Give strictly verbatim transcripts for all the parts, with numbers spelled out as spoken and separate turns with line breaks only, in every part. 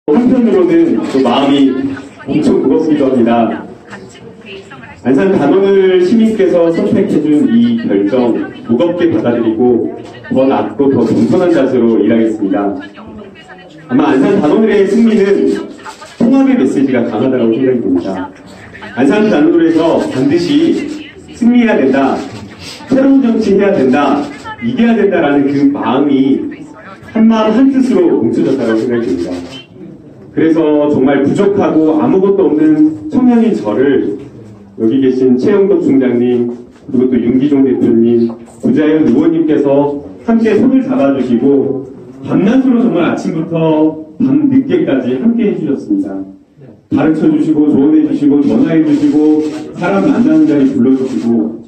한편으로는 또 마음이 엄청 무겁기도 합니다. 안산 단원을 시민께서 선택해준 이 결정 무겁게 받아들이고 더 낫고 더 겸손한 자세로 일하겠습니다. 아마 안산 단원의 승리는 통합의 메시지가 강하다고 생각이 듭니다. 안산 단원에서 반드시 승리해야 된다, 새로운 정치 해야 된다, 이겨야 된다라는 그 마음이 한마음 한뜻으로 뭉쳐졌다고 생각이 듭니다. 그래서 정말 부족하고 아무것도 없는 청년인 저를 여기 계신 최영덕 중장님, 그리고 또 윤기종 대표님, 구자연 의원님께서 함께 손을 잡아주시고 밤낮으로 정말 아침부터 밤 늦게까지 함께 해주셨습니다. 가르쳐주시고 조언해주시고 전화해주시고 사람 만나는 자리 불러주시고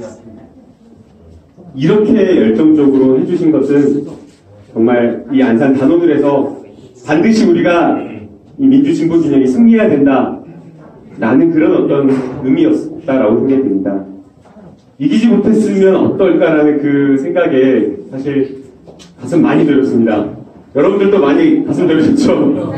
이렇게 열정적으로 해주신 것은 정말 이 안산 단원을에서 반드시 우리가 이 민주진보 진영이 승리해야 된다 라는 그런 어떤 의미였다라고 생각이 듭니다. 이기지 못했으면 어떨까라는 그 생각에 사실 가슴 많이 졸였습니다. 여러분들도 많이 가슴 졸이셨죠?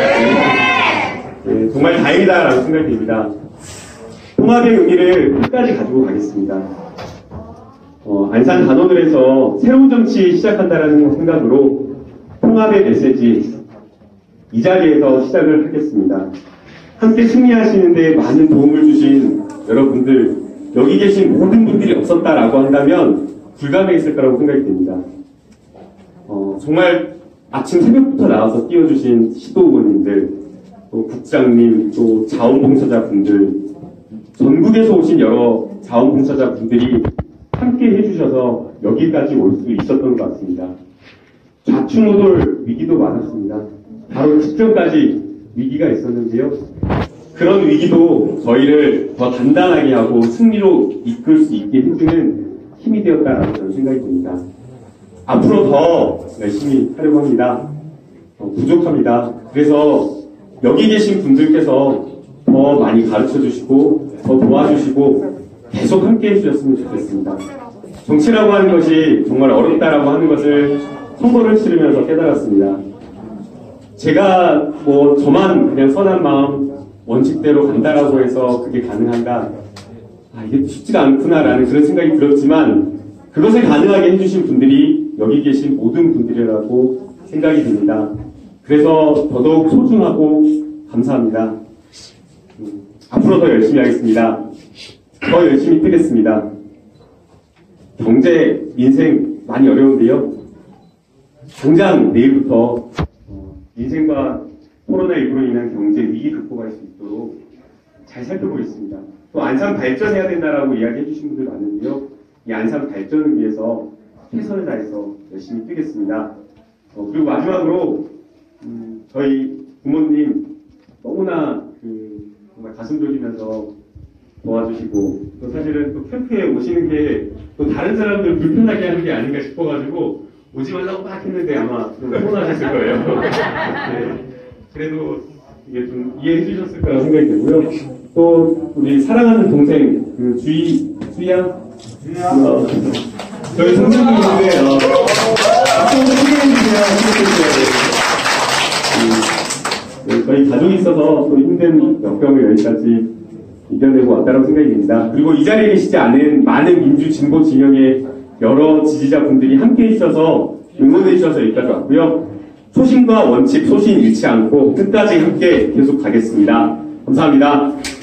네, 정말 다행이다라고 생각이 듭니다. 통합의 의미를 끝까지 가지고 가겠습니다. 어, 안산 단원을에서 새로운 정치 시작한다라는 생각으로 통합의 메시지 이 자리에서 시작을 하겠습니다. 함께 승리하시는데 많은 도움을 주신 여러분들, 여기 계신 모든 분들이 없었다라고 한다면 불가능했을 거라고 생각이 듭니다. 어, 정말 아침 새벽부터 나와서 띄워주신 시도의원님들, 또 국장님, 또 자원봉사자분들, 전국에서 오신 여러 자원봉사자분들이 함께 해주셔서 여기까지 올 수 있었던 것 같습니다. 좌충우돌 위기도 많았습니다. 바로 직전까지 위기가 있었는데요. 그런 위기도 저희를 더 단단하게 하고 승리로 이끌 수 있게 해주는 힘이 되었다라고 저는 생각이 듭니다. 앞으로 더 열심히 하려고 합니다. 어, 부족합니다. 그래서 여기 계신 분들께서 더 많이 가르쳐 주시고 더 도와주시고 계속 함께 해주셨으면 좋겠습니다. 정치라고 하는 것이 정말 어렵다라고 하는 것을 선거를 치르면서 깨달았습니다. 제가 뭐 저만 그냥 선한 마음 원칙대로 간다라고 해서 그게 가능한가? 아, 이게 쉽지가 않구나라는 그런 생각이 들었지만 그것을 가능하게 해주신 분들이 여기 계신 모든 분들이라고 생각이 듭니다. 그래서 더더욱 소중하고 감사합니다. 음, 앞으로 더 열심히 하겠습니다. 더 열심히 뛰겠습니다. 경제, 민생 많이 어려운데요. 당장 내일부터 어, 민생과 코로나십구로 인한 경제 위기 극복할 수 있도록 잘 살펴보겠습니다. 또 안산 발전해야 된다라고 이야기해 주신 분들 많은데요. 이 안산 발전을 위해서 최선을 다해서 열심히 뛰겠습니다. 어, 그리고 마지막으로 음, 저희 부모님 너무나 그 정말 가슴 졸이면서 도와주시고 또 사실은 또 캠프에 오시는 게 또 다른 사람들 불편하게 하는 게 아닌가 싶어가지고 오지 말라고 막 했는데 아마 좀 서운하셨을 거예요. 네. 그래도 이게 좀 이해해 주셨을 거라고 생각이 되고요. 또 우리 사랑하는 동생 그 주희 주희야 어, 저희 선생님인데 어, 앞으로도 소개해 주세요. 네, 저희 가족이 있어서 또 힘든 역경을 여기까지 이겨내고 왔다고 생각이 듭니다. 그리고 이 자리에 계시지 않은 많은 민주 진보 진영의 여러 지지자분들이 함께 해주셔서 응원해 주셔서 여기까지 왔고요. 소신과 원칙, 소신 잃지 않고 끝까지 함께 계속 가겠습니다. 감사합니다.